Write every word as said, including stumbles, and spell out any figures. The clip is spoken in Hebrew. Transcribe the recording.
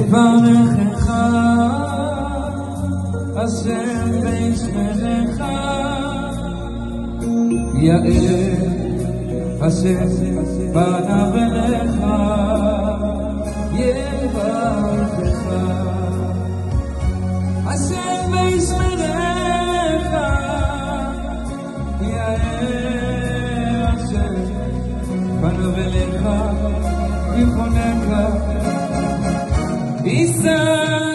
יברכך השם וישמרך, יאר השם פניו אליך, יברכך השם וישמרך, יאר השם פניו אליך, יחונך. Isa